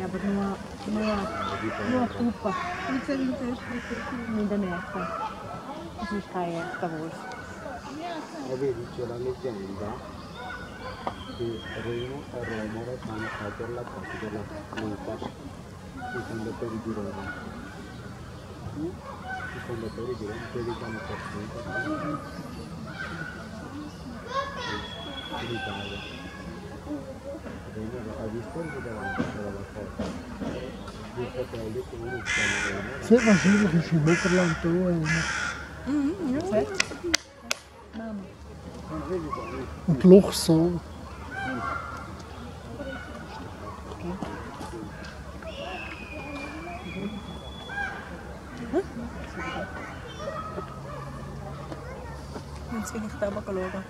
aber nur Puppe. Nicht ein echter. Das ist kein echter Wolf. E vedi c'è la leggenda che Remo e Romolo fanno perdere la parte della lupa, i fondatori di Roma. I fondatori di Roma, quelli che hanno costruito in Italia. Remo ha visto il davanti dalla foto. Due fratelli che uno si chiama Remo. Sehr wahrscheinlich ist im Oberland da Ja, sehr. Mama. und Luchssohn. Jetzt will ich da aber schauen.